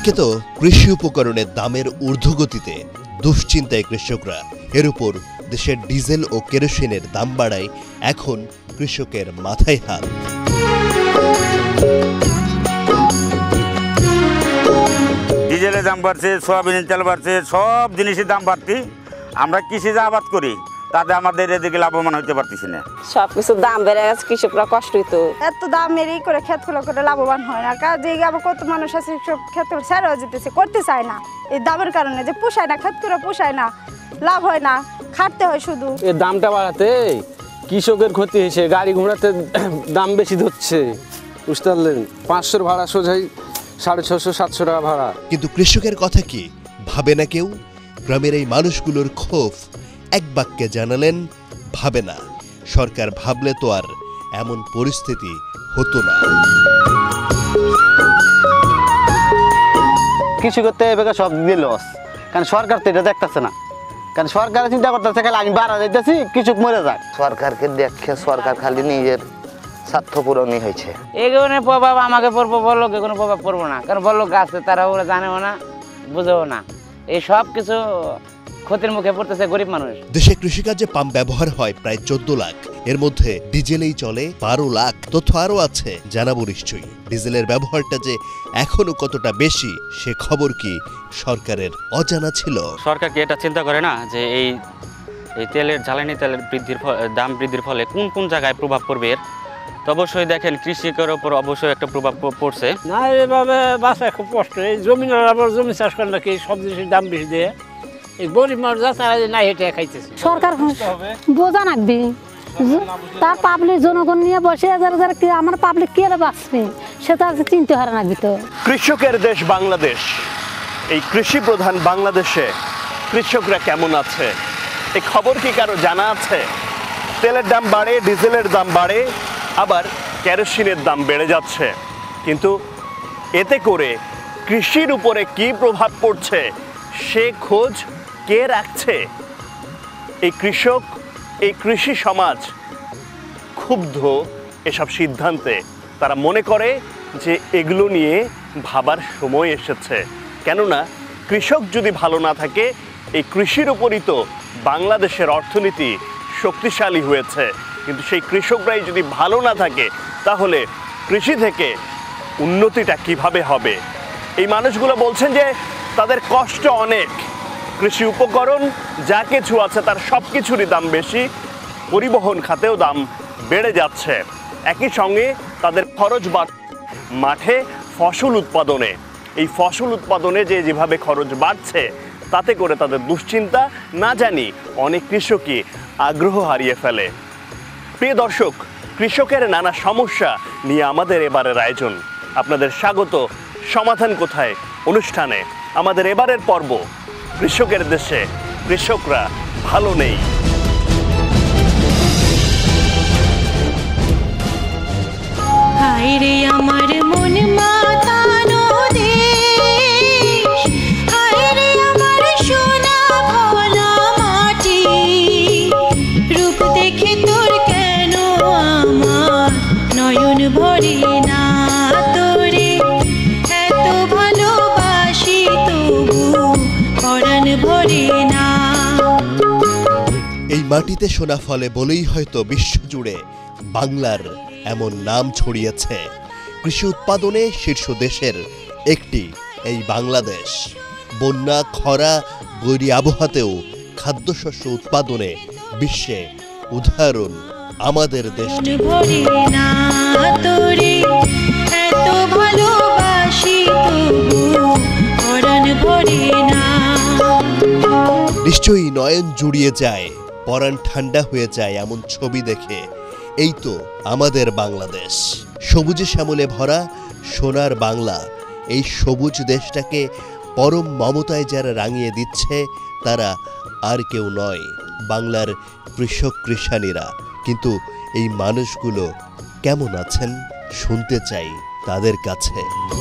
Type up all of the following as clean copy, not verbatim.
একে তো কৃষি উপকরণের দামের ঊর্ধ্বগতিতে দুশ্চিন্তায় কৃষকরা, এর উপর দেশের ডিজেল ও কেরোসিনের দাম বাড়ায় এখন কৃষকের মাথায় হাত। ডিজেলের দাম বাড়ছে, সয়াবিনের তেল বাড়ছে, সব জিনিসের দাম বাড়তি। আমরা কৃষিজ আবাদ করি, তাতে আমাদের এদিকে লাভবান হতে পারতেছি না। সবকিছুর দাম বেড়ে গেছে, কৃষকরা কষ্ট হইতো। এত দাম মেরেই করে ক্ষেতগুলো করে লাভবান হয় না। কাজে আবার কত মানুষ আছে সব ক্ষেতগুলো ছেড়েও যেতেছে, করতে চায় না এই দামের কারণে, যে পোষায় না, ক্ষেত করে পোষায় না, লাভ হয় না, খাটতে হয় শুধু। এই দামটা বাড়াতে কৃষকের ক্ষতি হয়েছে, গাড়ি ঘোড়াতে দাম বেশি ধরছে, বুঝতে পারলেন? 500 ভাড়া সোজাই 650-700 টাকা ভাড়া। কিন্তু কৃষকের কথা কি ভাবে না কেউ? গ্রামের এই মানুষগুলোর ক্ষোভ এক বাক্যে জানালেন, ভাবে না। সরকার ভাবলে তো আর এমন পরিস্থিতি হতো না। কৃষি করতে এবার সব দিয়ে লস, কারণ সরকার তো এটা দেখতেছে না। কারণ সরকার চিন্তা করতেছে খালি আমি বাড়া যাইতেছি, কৃষক মরে যাক। সরকারকে দেখে সরকার খালি নিজের স্বার্থ পূরণই হয়েছে। এগুলো প্রভাব আমাকে পড়বো, বড়লোকে কোনো প্রভাব পড়বো না, কারণ বড়লোক আছে, তারা ওরা জানেও না, বুঝেও না। এই সব কিছু ক্ষতির মুখে পড়তেছে গরিব মানুষ। দেশে কৃষিকাজে পাম্প ব্যবহার হয় প্রায় 14 লাখ, এর মধ্যে ডিজেলেই চলে 12 লাখ। তথ্য আরও আছে, জানাবো নিশ্চয়ই। ডিজেলের ব্যবহারটা যে এখনো কতটা বেশি, সে খবর কি সরকারের অজানা ছিল? সরকার কি এটা চিন্তা করে না যে এই তেলের, জ্বালানি তেলের দাম বৃদ্ধির ফলে কোন কোন জায়গায় প্রভাব পড়বে? তো অবশ্যই দেখেন কৃষকের ওপর অবশ্যই একটা প্রভাব পড়ছে। না, এভাবে বাঁচা খুব কষ্ট। এই জমিনের আবার জমি চাষ করে নাকি সব জিনিসের দাম বেশি দিয়ে এই গরিব মানুষ তারা না হেঁটে খাইতেছে। সরকার বোঝা রাখবে, তার পাবলিক জনগণ নিয়ে বসে আমার পাবলিক কে বাঁচবে সেটা চিনতে হারা রাখবি। তো কৃষকের দেশ বাংলাদেশ, এই কৃষি প্রধান বাংলাদেশে কৃষকরা কেমন আছে এই খবর কি কারো জানা আছে? তেলের দাম বাড়ে, ডিজেলের দাম বাড়ে, আবার কেরোসিনের দাম বেড়ে যাচ্ছে, কিন্তু এতে করে কৃষির উপরে কি প্রভাব পড়ছে সে খোঁজ কে রাখছে? এই কৃষক, এই কৃষি সমাজ ক্ষুব্ধ এসব সিদ্ধান্তে। তারা মনে করে যে এগুলো নিয়ে ভাবার সময় এসেছে। কেননা কৃষক যদি ভালো না থাকে, এই কৃষির উপরই তো বাংলাদেশের অর্থনীতি শক্তিশালী হয়েছে, কিন্তু সেই কৃষকরাই যদি ভালো না থাকে তাহলে কৃষি থেকে উন্নতিটা কিভাবে হবে? এই মানুষগুলো বলছেন যে তাদের কষ্ট অনেক, কৃষি উপকরণ যা কিছু আছে তার সব কিছুরই দাম বেশি, পরিবহন খাতেও দাম বেড়ে যাচ্ছে। একই সঙ্গে তাদের খরচ মাঠে ফসল উৎপাদনে, এই ফসল উৎপাদনে যেভাবে খরচ বাড়ছে তাতে করে তাদের দুশ্চিন্তা, না জানি অনেক কৃষকই আগ্রহ হারিয়ে ফেলে। প্রিয় দর্শক, কৃষকের নানা সমস্যা নিয়ে আমাদের এবারের আয়োজন। আপনাদের স্বাগত সমাধান কোথায় অনুষ্ঠানে। আমাদের এবারের পর্ব কৃষকের দেশে কৃষকরা ভালো নেই। হায়রে আমার মন মাতানো দেশ, হায়রে আমার সোনা ভোলা মাটি, রূপ দেখে তোর কেন আমার নয়ন ভরে না, তোরে এত ভালোবাসি তবু পরাণ ভরে না। এই মাটিতে সোনা ফলে বলেই হয়তো বিশ্বজুড়ে বাংলার এমন নাম ছড়িয়েছে। কৃষি উৎপাদনে শীর্ষ দেশের একটি এই বাংলাদেশ। বন্যা, খরা, বৈরী আবহাওয়াতেও খাদ্যশস্য উৎপাদনে বিশ্বে উদাহরণ আমাদের দেশটি। নিশ্চয়ই নয়ন জুড়িয়ে যায়, পরাণ ঠান্ডা হয়ে যায় এমন ছবি দেখে। এই তো আমাদের বাংলাদেশ, সবুজে শ্যামলে ভরা সোনার বাংলা। এই সবুজ দেশটাকে পরম মমতায় যারা রাঙিয়ে দিচ্ছে তারা আর কেউ নয়, বাংলার কৃষক কৃষানীরা। কিন্তু এই মানুষগুলো কেমন আছেন শুনতে চাই তাদের কাছে।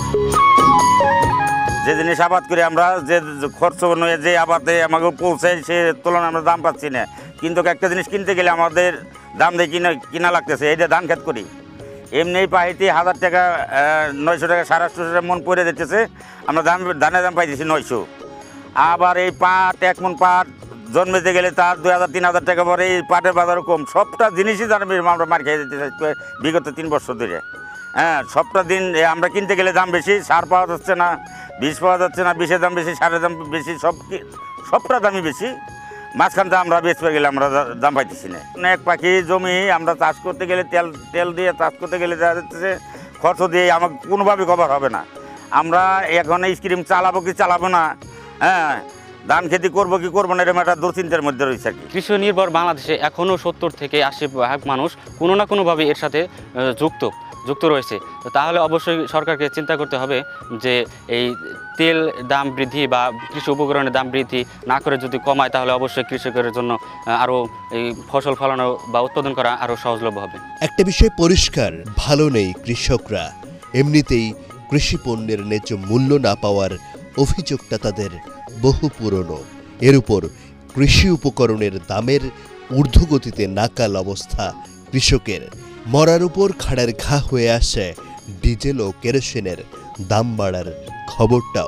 যে জিনিস আবাদ করি আমরা, যে খরচ নয়, যে আবাদে আমাকে পৌঁছায় সে তুলনায় আমরা দাম পাচ্ছি না। কিন্তু একটা জিনিস কিনতে গেলে আমাদের দাম দিয়ে কিনা লাগতেছে। এই যে ধান ক্ষেত করি, এমনি পাইতে 1000 টাকা 900 টাকা 850 টাকা মন পড়ে যাচ্ছে। আমরা ধানের দাম পাইতেছি 900। আবার এই পাট 1 মন পাট জন্মেতে গেলে তার 2000-3000 টাকা পরে এই পাটের বাজারও কম। সবটা জিনিসই আমরা মার খেয়ে যেতে বিগত 3 বছর ধরে। হ্যাঁ, সবটা দিন আমরা কিনতে গেলে দাম বেশি, সার পাওয়া যাচ্ছে না, বীজ পাওয়া যাচ্ছে না, বিষের দাম বেশি, সারের দাম বেশি, সবটা দামই বেশি। মাঝখানটা আমরা বেচতে গেলে আমরা দাম পাইতেছি না। অনেক পাখি জমি আমরা চাষ করতে গেলে তেল দিয়ে চাষ করতে গেলে দেখা যাচ্ছে খরচ দিয়ে আমাকে কোনোভাবে কভার হবে না। আমরা এখন স্কিম চালাবো কি চালাবো না, হ্যাঁ, ধান খেতি করবো কি করবো না, এরকম একটা দুশ্চিন্তার মধ্যে রয়েছে আর কি। কৃষি নির্ভর বাংলাদেশে এখনও 70 থেকে 80% মানুষ কোনো না কোনোভাবে এর সাথে যুক্ত রয়েছে। তো তাহলে অবশ্যই সরকারকে চিন্তা করতে হবে যে এই তেল দাম বৃদ্ধি বা কৃষি উপকরণের দাম বৃদ্ধি না করে যদি কমায়, তাহলে অবশ্যই কৃষকের জন্য আরও এই ফসল ফলানো বা উৎপাদন করা আরও সহজলভ্য হবে। একটা বিষয় পরিষ্কার, ভালো নেই কৃষকরা। এমনিতেই কৃষি পণ্যের ন্যায্য মূল্য না পাওয়ার অভিযোগটা তাদের বহু পুরনো। এর উপর কৃষি উপকরণের দামের ঊর্ধ্বগতিতে নাকাল অবস্থা কৃষকের। মরার উপর খাড়ার ঘা হয়ে আসে ডিজেল ও কেরোসিনের দাম বাড়ার খবরটাও।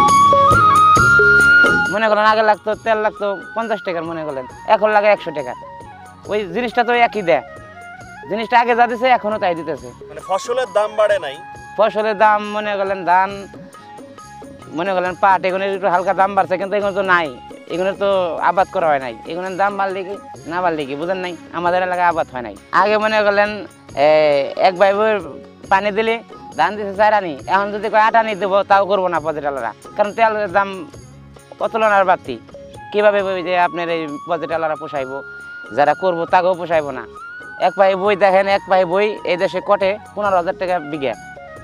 মনে করেন আগে লাগতো তেল লাগতো 50 টাকার, মনে করেন এখন লাগে 100 টাকা। ওই জিনিসটা তো একই দেয়, জিনিসটা আগে যা দিছে এখনো তাই দিতেছে। মানে ফসলের দাম বাড়ে নাই? ফসলের দাম মনে করেন ধান, মনে করেন পাট, এগুলোর একটু হালকা দাম বাড়ছে, কিন্তু এগুলো তো নাই, এগুলো তো আবাদ করা হয় নাই। এগুলোর দাম বাড়লে কি না বাড়লে কি বুঝেন নাই, আমাদের এলাকায় আবাদ হয় নাই। আগে মনে করলেন 1 ভাই বই পানি দিলে ধান দিচ্ছে 4 আনি, এখন যদি 8 আনি দেবো তাও করবো না পর্যটকরা, কারণ তেলের দাম অতুলনার বাড়তি। কীভাবে যে আপনার এই পর্যটকরা পোষাইবো, যারা করবো তাকেও পোষাইবো না। 1 ভাই বই দেখেন, 1 ভাই বই এই দেশে কটে 15,000 টাকা বিঘা,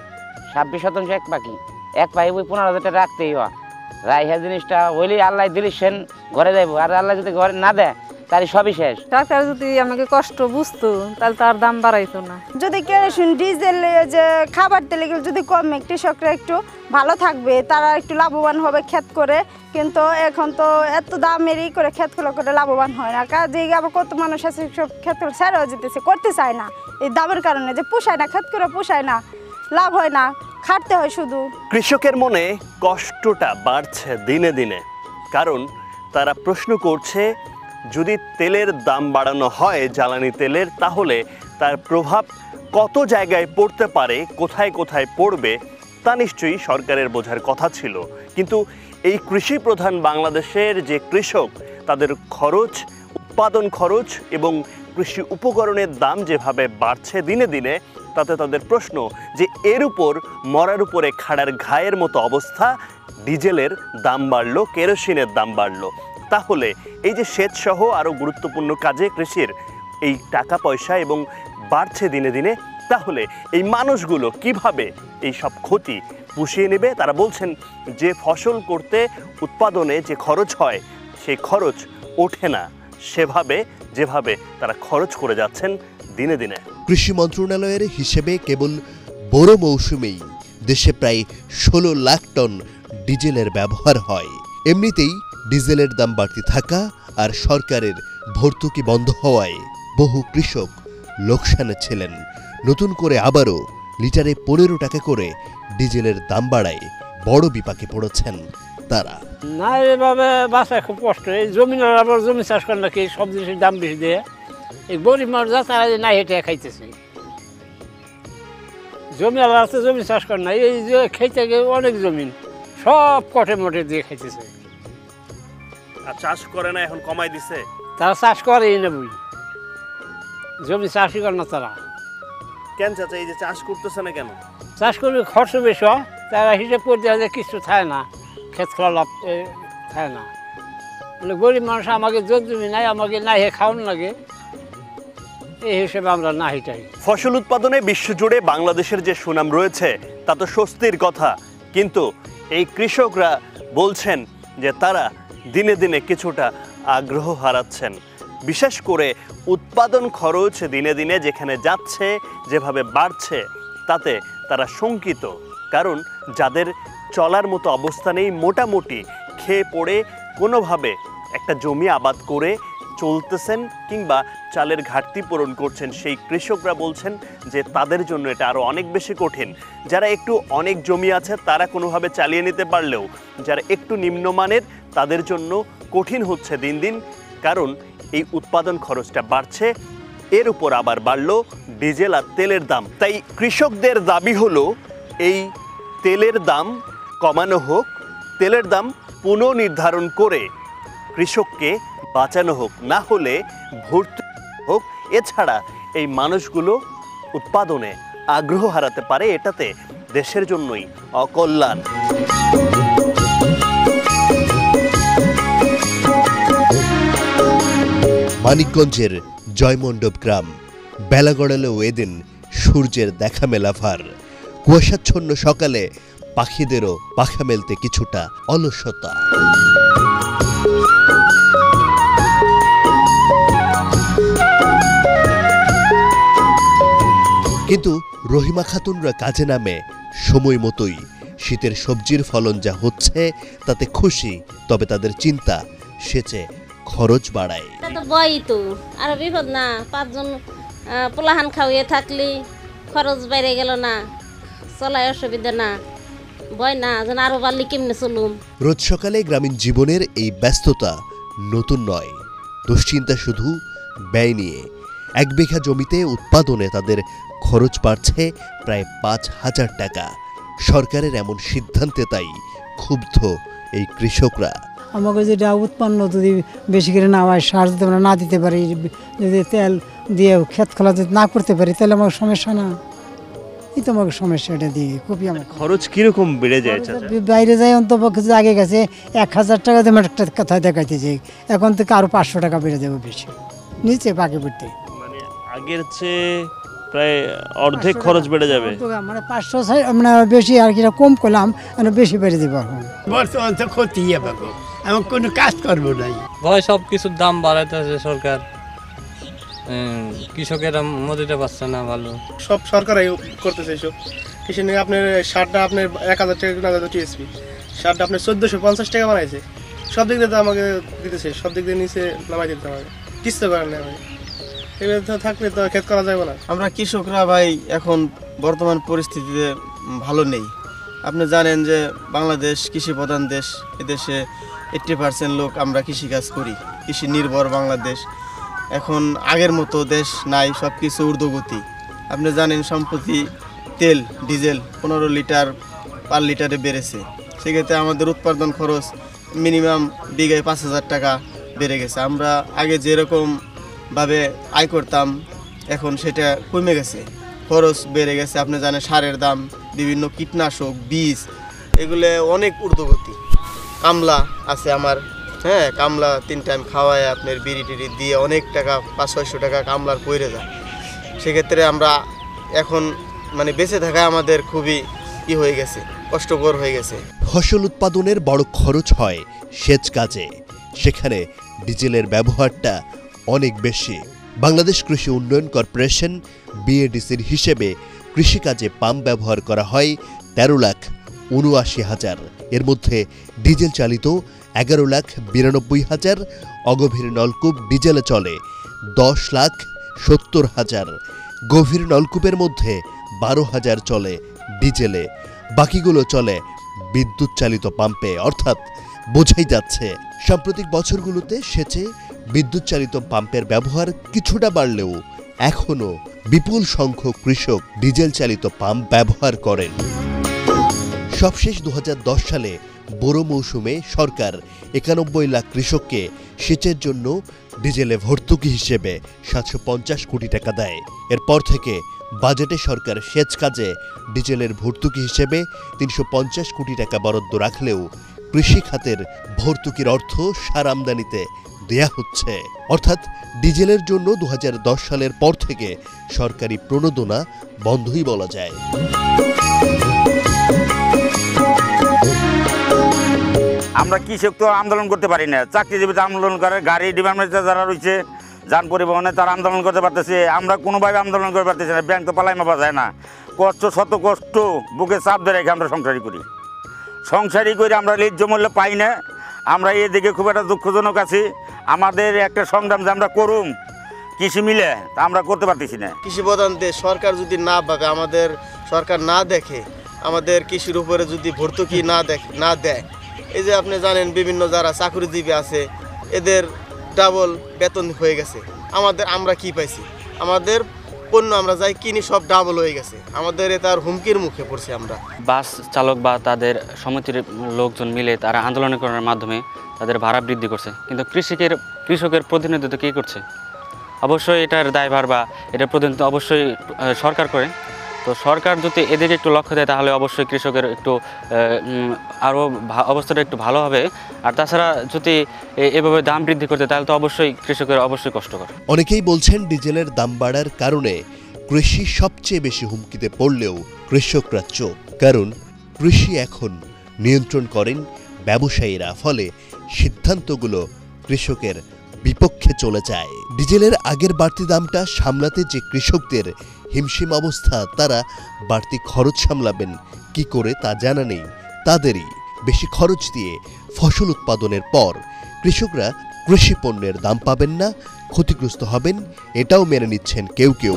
26% এক পাখি। 1 ভাই বই 15,000 টাকা রাখতেই হয়। রাইহা জিনিসটা হইলে আল্লাহ দিলি সেন ঘরে যাইবো, আর আল্লাহ যদি ঘরে না দেয় তাহলে সবই শেষ। সরকার যদি আমাকে কষ্ট বুঝতো তাহলে তার দাম বাড়াইতো না। যদি কেরোসিন ডিজেল যে খাবার তেল এগুলো যদি কমে, কৃষকরা একটু ভালো থাকবে, তারা একটু লাভবান হবে ক্ষেত করে। কিন্তু এখন তো এত দামেরই করে ক্ষেতগুলো করে লাভবান হয় না। কাজে আবার কত মানুষ আছে সব ক্ষেতগুলো ছেড়েও যেতেছে, করতে চায় না এই দামের কারণে, যে পোষায় না, ক্ষেত করে পোষায় না, লাভ হয় না, খাটতে হয় শুধু। কৃষকের মনে কষ্টটা বাড়ছে দিনে দিনে, কারণ তারা প্রশ্ন করছে যদি তেলের দাম বাড়ানো হয়, জ্বালানি তেলের, তাহলে তার প্রভাব কত জায়গায় পড়তে পারে, কোথায় কোথায় পড়বে তা নিশ্চয়ই সরকারের বোঝার কথা ছিল। কিন্তু এই কৃষি প্রধান বাংলাদেশের যে কৃষক, তাদের খরচ, উৎপাদন খরচ এবং কৃষি উপকরণের দাম যেভাবে বাড়ছে দিনে দিনে, তাতে তাদের প্রশ্ন যে এর উপর মরার উপরে খাড়ার ঘায়ের মতো অবস্থা। ডিজেলের দাম বাড়লো, কেরোসিনের দাম বাড়লো, তাহলে এই যে সেচসহ আরও গুরুত্বপূর্ণ কাজে কৃষির এই টাকা পয়সা এবং বাড়ছে দিনে দিনে, তাহলে এই মানুষগুলো কিভাবে এই সব ক্ষতি পুষিয়ে নেবে? তারা বলছেন যে ফসল করতে উৎপাদনে যে খরচ হয়, সেই খরচ ওঠে না সেভাবে যেভাবে তারা খরচ করে যাচ্ছেন দিনে দিনে। কৃষি মন্ত্রণালয়ের হিসেবে কেবল বড় মৌসুমেই দেশে প্রায় 16 লাখ টন ডিজেলের ব্যবহার হয়। এমনিতেই ডিজেলের দাম বাড়তে থাকা আর সরকারের ভর্তুকি বন্ধ হওয়ায় বহু কৃষক লোকসানে ছিলেন। নতুন করে আবারও লিটারে 15 টাকা করে ডিজেলের দাম বাড়ায় বড় বিপাকে পড়েছেন তারা। না, এভাবে বাঁচা খুব কষ্ট। এই জমিনের আবার জমি চাষ করে নাকি সব জিনিসের দাম বেশি দিয়ে এই গরিব মানুষ যা তারা না হেঁটে খাইতেছে। জমি আবার আছে, জমি চাষ করে না, এই যে খেতে গিয়ে অনেক জমিন সব কটে মটে দিয়ে খাইতেছে। আর চাষ করে না, এখন কমাই দিছে। তারা চাষ করেই না, বুঝি জমি চাষই করে না তারা। কেন চাচা এই যে চাষ করতেছে না কেন? চাষ করলে খরচ বেশি হয়, তারা হিসেব করে দেওয়া যায় কিছু থাকে না, ক্ষেত খোলা লাভ থাকে না। মানে গরিব মানুষ, আমাকে জমি নাই, আমাকে না হে খাওয়ানো লাগে, এই হিসেবে আমরা না হেঁটাই। ফসল উৎপাদনে বিশ্বজুড়ে বাংলাদেশের যে সুনাম রয়েছে তা তো স্বস্তির কথা, কিন্তু এই কৃষকরা বলছেন যে তারা দিনে দিনে কিছুটা আগ্রহ হারাচ্ছেন। বিশেষ করে উৎপাদন খরচ দিনে দিনে যেখানে যাচ্ছে, যেভাবে বাড়ছে, তাতে তারা শঙ্কিত। কারণ যাদের চলার মতো অবস্থা নেই, মোটামুটি খেয়ে পড়ে কোনোভাবে একটা জমি আবাদ করে চলতেছেন কিংবা চালের ঘাটতি পূরণ করছেন সেই কৃষকরা বলছেন যে তাদের জন্য এটা আরও অনেক বেশি কঠিন। যারা একটু অনেক জমি আছে তারা কোনোভাবে চালিয়ে নিতে পারলেও যারা একটু নিম্নমানের তাদের জন্য কঠিন হচ্ছে দিন দিন, কারণ এই উৎপাদন খরচটা বাড়ছে, এর উপর আবার বাড়লো ডিজেল আর তেলের দাম। তাই কৃষকদের দাবি হলো এই তেলের দাম কমানো হোক, তেলের দাম পুনর্নির্ধারণ করে কৃষককে বাঁচানো হোক, না হলে ভর্তুকি হোক। এছাড়া এই মানুষগুলো উৎপাদনে আগ্রহ হারাতে পারে, এটাতে দেশের জন্যই অকল্যাণ। মানিকগঞ্জের জয়মণ্ডপ গ্রাম, বেলা গড়ালেও এদিন সূর্যের দেখা মেলা ভার। কুয়াশাচ্ছন্ন সকালে পাখিদেরও পাখা মেলতে কিছুটা অলসতা। কিন্তু রহিমা খাতুনরা কাজে নামে সময় মতোই। শীতের সবজির ফলন যা হচ্ছে তাতে খুশি, তবে তাদের চিন্তা সেচে খরচ বাড়ায়। তো বই তো আর বিপদ না, 5 জন পোলাহান খাওয়িয়ে থাকলি খরচ বাইরে গেল না, চলায় অসুবিধা না, বই না যেন আরো বাড়লি কেমনে চলুম। রোজ সকালে গ্রামীণ জীবনের এই ব্যস্ততা নতুন নয়, দুশ্চিন্তা শুধু ব্যয় নিয়ে। 1 বিঘা জমিতে উৎপাদনে তাদের খরচ বাড়ছে প্রায় 5,000 টাকা। সরকারের এমন সিদ্ধান্তে তাই ক্ষুব্ধ এই কৃষকরা। আমাকে যেটা উৎপন্ন যদি বেশি করে না হয়, সার যদি আমরা না দিতে পারি, যদি তেল দিয়ে ক্ষেত খোলা যদি না করতে পারি, তাহলে আমার সমস্যা না। এই তো আমাকে সমস্যা, এটা দিয়ে খুবই আমার খরচ কিরকম বেড়ে যায়? বাইরে যাই অন্তপক্ষে যে আগে গেছে 1,000 টাকা দিয়ে একটা কথায় দেখাইতে যাই, এখন থেকে আরো 500 টাকা বেড়ে যাবে বেশি নিচে বাকি পড়তে। মানে আগের চেয়ে প্রায় অর্ধেক খরচ বেড়ে যাবে। মানে 500 মানে বেশি আর কি কম করলাম, বেশি বেড়ে দেবো এখন। বর্তমান তো ক্ষতি পাবো, আমি কোনো কাজ করবো নাই। ভয় সব কিছুর দাম বাড়াইতেছে সরকার, কৃষকেরা মদিতে পারছে না ভালো। সব সরকারাই করতেছে এসব। কৃষি নিয়ে আপনার সারটা আপনার 1,000 টাকা টিএসপি, সারটা আপনার 1450 টাকা বানাইছে। সব দিক দিয়ে তো আমাকে দিতেছে, সব দিক দিয়ে নিচে নামাই দিতে আমাকে, কিছু করার নেই। এবার তো থাকলে তো ক্ষেত করা যাবে না। আমরা কৃষকরা ভাই এখন বর্তমান পরিস্থিতিতে ভালো নেই। আপনি জানেন যে বাংলাদেশ কৃষি প্রধান দেশ, এদেশে 80% লোক আমরা কৃষিকাজ করি, কৃষি নির্ভর বাংলাদেশ। এখন আগের মতো দেশ নাই, সব কিছু ঊর্ধ্বগতি। আপনি জানেন সম্প্রতি তেল ডিজেল 15 লিটার পার লিটারে বেড়েছে, সেক্ষেত্রে আমাদের উৎপাদন খরচ মিনিমাম বিঘায় 5,000 টাকা বেড়ে গেছে। আমরা আগে যেরকমভাবে আয় করতাম এখন সেটা কমে গেছে, খরচ বেড়ে গেছে। আপনি জানেন সারের দাম, বিভিন্ন কীটনাশক, বীজ, এগুলো অনেক ঊর্ধ্বগতি। কামলা আছে আমার, হ্যাঁ, কামলা 3 টাইম খাওয়ায় আপনার বিড়ি টিড়ি দিয়ে অনেক টাকা, 500-600 টাকা কামলার পড়ে যায়। সেক্ষেত্রে আমরা এখন মানে বেঁচে থাকা আমাদের খুবই হয়ে গেছে, কষ্টকর হয়ে গেছে। ফসল উৎপাদনের বড় খরচ হয় সেচ কাজে, সেখানে ডিজেলের ব্যবহারটা অনেক বেশি। বাংলাদেশ কৃষি উন্নয়ন কর্পোরেশন বিএডিসির হিসেবে কৃষিকাজে পাম্প ব্যবহার করা হয় 13,79,000। এর মধ্যে ডিজেল চালিত 11,92,000, অগভীর নলকূপ ডিজেলে চলে 10,70,000, গভীর নলকূপের মধ্যে 12,000 চলে ডিজেলে, বাকিগুলো চলে বিদ্যুৎ চালিত পাম্পে। অর্থাৎ বোঝাই যাচ্ছে সাম্প্রতিক বছরগুলোতে সেচে বিদ্যুৎ চালিত পাম্পের ব্যবহার কিছুটা বাড়লেও এখনও বিপুল সংখ্যক কৃষক ডিজেল চালিত পাম্প ব্যবহার করেন। সবশেষ 2010 সালে বোরো মৌসুমে সরকার 91 লাখ কৃষককে সেচের জন্য ডিজেলে ভর্তুকি হিসেবে 750 কোটি টাকা দেয়। এরপর থেকে বাজেটে সরকার সেচ কাজে ডিজেলের ভর্তুকি হিসেবে 350 কোটি টাকা বরাদ্দ রাখলেও কৃষি খাতের ভর্তুকির অর্থ সার আমদানিতে দেয়া হচ্ছে। অর্থাৎ ডিজেলের জন্য 2010 সালের পর থেকে সরকারি প্রণোদনা বন্ধই বলা যায়। আমরা কৃষক তো আন্দোলন করতে পারি না, চাকরিজীবীতে আন্দোলন করে, গাড়ি ডিপার্টমেন্টে যারা রয়েছে যান পরিবহনে তারা আন্দোলন করতে পারতেছে, আমরা কোনোভাবে আন্দোলন করতে পারতেছি না। ব্যাংক তো পালাই মাপা যায় না, কষ্ট শত কষ্ট বুকে চাপ ধরে রেখে আমরা সংসারই করি। সংসারই করে আমরা ন্যায্য মূল্য পাই না। আমরা এদিকে খুব একটা দুঃখজনক আছি। আমাদের একটা সংগ্রাম যে আমরা করুম কৃষি মিলে তা আমরা করতে পারতেছি না। কৃষি প্রধান দেশ, সরকার যদি না ভাবে, আমাদের সরকার না দেখে, আমাদের কৃষির উপরে যদি ভর্তুকি না দেয়, এই যে আপনি জানেন বিভিন্ন যারা চাকরিজীবী আছে এদের ডাবল বেতন হয়ে গেছে। আমরা কি পাইছি? আমাদের পণ্য আমরা যাই কিনি সব ডাবল হয়ে গেছে। আমাদের তার হুমকির মুখে পড়ছে আমরা। বাস চালক বা তাদের সমিতির লোকজন মিলে তারা আন্দোলন করার মাধ্যমে তাদের ভাড়া বৃদ্ধি করছে, কিন্তু কৃষকের প্রতিনিধিত্ব কী করছে? অবশ্যই এটার দায়ভার বা এটার প্রতিনিধিত্ব অবশ্যই সরকার করে। তো সরকার যদি এদিকে একটু লক্ষ্য দেয় তাহলে অবশ্যই কৃষকের একটু আরও অবস্থাটা একটু ভালো হবে। আর তাছাড়া যদি এভাবে দাম বৃদ্ধি করতে তাহলে তো অবশ্যই কৃষকের অবশ্যই কষ্টকর। অনেকেই বলছেন ডিজেলের দাম বাড়ার কারণে কৃষি সবচেয়ে বেশি হুমকিতে পড়লেও কৃষকরা চোখ, কারণ কৃষি এখন নিয়ন্ত্রণ করেন ব্যবসায়ীরা, ফলে সিদ্ধান্তগুলো কৃষকের বিপক্ষে চলে যায়। ডিজেলের আগের বাড়তি দামটা সামলাতে যে কৃষকদের হিমশিম অবস্থা, তারা বাড়তি খরচ সামলাবেন কি করে তা জানা নেই তাদেরই। বেশি খরচ দিয়ে ফসল উৎপাদনের পর কৃষকরা কৃষি পণ্যের দাম পাবেন না, ক্ষতিগ্রস্ত হবেন, এটাও মেনে নিচ্ছেন কেউ কেউ।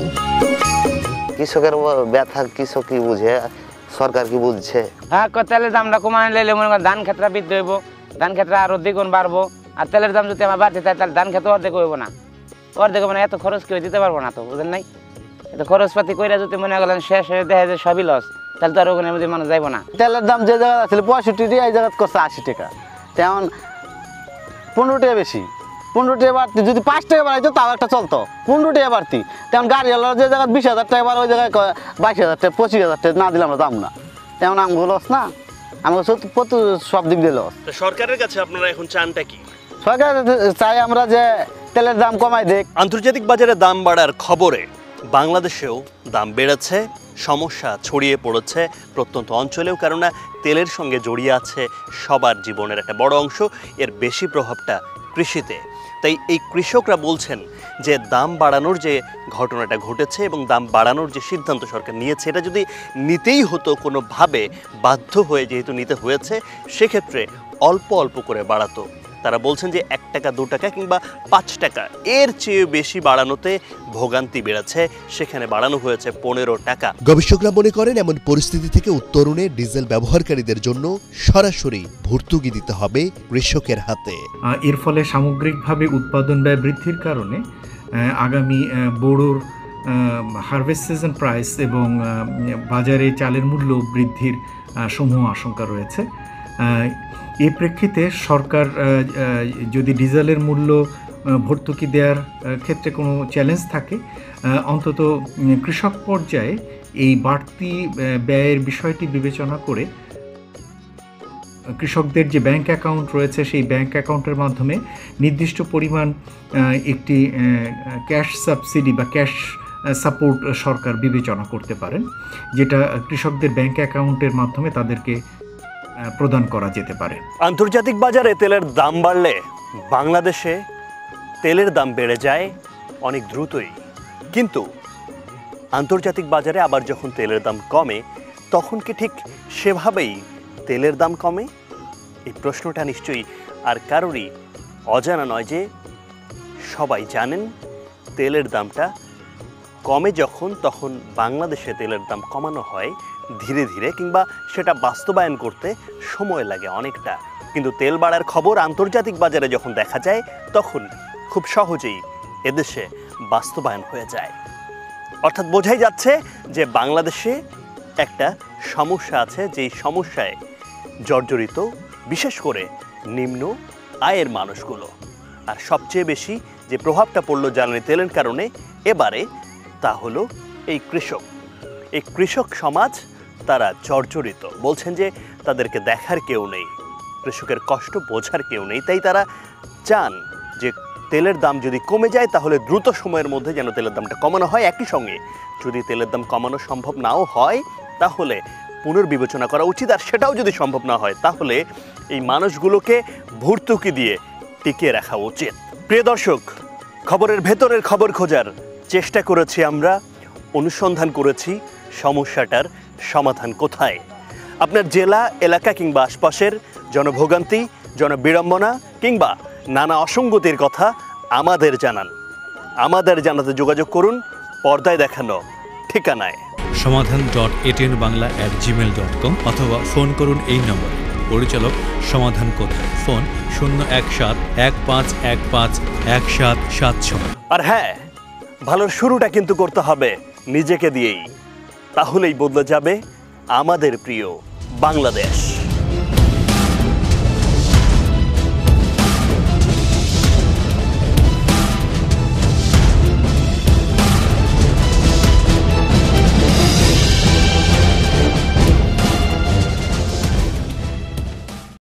কৃষকের ব্যথা কৃষক কি বুঝে, সরকার কি বুঝছে? হ্যাঁ, তেলের দামটা কমানো লাইলে মনে করেন ধান ক্ষেত্রে বৃদ্ধি হইব, ধান ক্ষেত্রে আরও দ্বিগুণ বাড়বো। আর তেলের দাম যদি আমার বাড়তে চায় তাহলে ধান ক্ষেত্রে অর্ধেক হইব না, অর্ধেক মানে এত খরচ কেউ দিতে পারবো না। তো বুঝেন নাই, এত খরচপাতি করে যদি মনে করেন শেষ হয়ে দেখা যায় সবই লস, তাহলে তো আর ওখানে মধ্যে মানুষ যাইব না। তেলের দাম যে জায়গা ছিল 65 টাকা, এই জায়গা করছে 80 টাকা, তেমন 15 টাকা বেশি। 15 টাকা বাড়তি যদি 5 টাকা বাড়াইতো তাও একটা চলতো। 15 টাকা বাড়তি, তেমন গাড়িওয়ালা যে জায়গায় 20,000 টাকা বাড়ে ওই জায়গায় 22,000 টাকা 25,000 টাকা না দিলে আমরা দাম না, তেমন আমগুলো লস না, আমাকে সব দিক দিয়ে লস। সরকারের কাছে আপনারা এখন চানটা কি? সরকার চাই আমরা যে তেলের দাম কমাই দেখ। আন্তর্জাতিক বাজারে দাম বাড়ার খবরে বাংলাদেশেও দাম বেড়েছে, সমস্যা ছড়িয়ে পড়েছে প্রত্যন্ত অঞ্চলেও, কেননা তেলের সঙ্গে জড়িয়ে আছে সবার জীবনের একটা বড় অংশ, এর বেশি প্রভাবটা কৃষিতে। তাই এই কৃষকরা বলছেন যে দাম বাড়ানোর যে ঘটনাটা ঘটেছে এবং দাম বাড়ানোর যে সিদ্ধান্ত সরকার নিয়েছে, এটা যদি নিতেই হতো কোনোভাবে বাধ্য হয়ে যেহেতু নিতে হয়েছে, সেক্ষেত্রে অল্প অল্প করে বাড়াতো। তারা বলছেন যে 1 টাকা 2 টাকা কিংবা 5 টাকা এর চেয়ে বেশি বাড়ানোতে ভোগান্তি বেড়েছে, সেখানে বাড়ানো হয়েছে 15 টাকা। গবেষকরা মনে করেন এমন পরিস্থিতি থেকে উত্তরণে ডিজেল ব্যবহারকারীদের জন্য সরাসরি ভর্তুকি দিতে হবে কৃষকের হাতে। এর ফলে সামগ্রিকভাবে উৎপাদন ব্যয় বৃদ্ধির কারণে আগামী বোরোর হারভেস্ট সিজন প্রাইস এবং বাজারে চালের মূল্য বৃদ্ধির সমূহ আশঙ্কা রয়েছে। এই প্রেক্ষিতে সরকার যদি ডিজেলের মূল্য ভর্তুকি দেওয়ার ক্ষেত্রে কোনো চ্যালেঞ্জ থাকে, অন্তত কৃষক পর্যায়ে এই বাড়তি ব্যয়ের বিষয়টি বিবেচনা করে কৃষকদের যে ব্যাংক অ্যাকাউন্ট রয়েছে সেই ব্যাংক অ্যাকাউন্টের মাধ্যমে নির্দিষ্ট পরিমাণ একটি ক্যাশ সাবসিডি বা ক্যাশ সাপোর্ট সরকার বিবেচনা করতে পারেন, যেটা কৃষকদের ব্যাংক অ্যাকাউন্টের মাধ্যমে তাদেরকে প্রদান করা যেতে পারে। আন্তর্জাতিক বাজারে তেলের দাম বাড়লে বাংলাদেশে তেলের দাম বেড়ে যায় অনেক দ্রুতই, কিন্তু আন্তর্জাতিক বাজারে আবার যখন তেলের দাম কমে তখন কি ঠিক সেভাবেই তেলের দাম কমে? এই প্রশ্নটা নিশ্চয়ই আর কারোরই অজানা নয় যে সবাই জানেন তেলের দামটা কমে যখন, তখন বাংলাদেশে তেলের দাম কমানো হয় ধীরে ধীরে, কিংবা সেটা বাস্তবায়ন করতে সময় লাগে অনেকটা। কিন্তু তেল বাড়ার খবর আন্তর্জাতিক বাজারে যখন দেখা যায় তখন খুব সহজেই এদেশে বাস্তবায়ন হয়ে যায়। অর্থাৎ বোঝাই যাচ্ছে যে বাংলাদেশে একটা সমস্যা আছে, যেই সমস্যায় জর্জরিত বিশেষ করে নিম্ন আয়ের মানুষগুলো। আর সবচেয়ে বেশি যে প্রভাবটা পড়লো জ্বালানি তেলের কারণে এবারে, তা হলো এই কৃষক সমাজ, তারা জর্জরিত। বলছেন যে তাদেরকে দেখার কেউ নেই, কৃষকের কষ্ট বোঝার কেউ নেই, তাই তারা চান যে তেলের দাম যদি কমে যায় তাহলে দ্রুত সময়ের মধ্যে যেন তেলের দামটা কমানো হয়। একই সঙ্গে যদি তেলের দাম কমানো সম্ভব নাও হয় তাহলে পুনর্বিবেচনা করা উচিত, আর সেটাও যদি সম্ভব না হয় তাহলে এই মানুষগুলোকে ভর্তুকি দিয়ে টিকিয়ে রাখা উচিত। প্রিয় দর্শক, খবরের ভেতরের খবর খোঁজার চেষ্টা করেছি আমরা, অনুসন্ধান করেছি সমস্যাটার সমাধান কোথায়। আপনার জেলা, এলাকা কিংবা আশপাশের জনভোগান্তি, জনবিড়ম্বনা কিংবা নানা অসঙ্গতির কথা আমাদের জানান। আমাদের জানাতে যোগাযোগ করুন পর্দায় দেখানো ঠিকানায়। সমাধান.atnbangla@gmail.com অথবা ফোন করুন এই নম্বরে। পরিচালক সমাধান কোথায়, ফোন 017-1515-1776। আর হ্যাঁ, ভালোর শুরুটা কিন্তু করতে হবে নিজেকে দিয়েই, তাহলেই বদলে যাবে আমাদের প্রিয় বাংলাদেশ।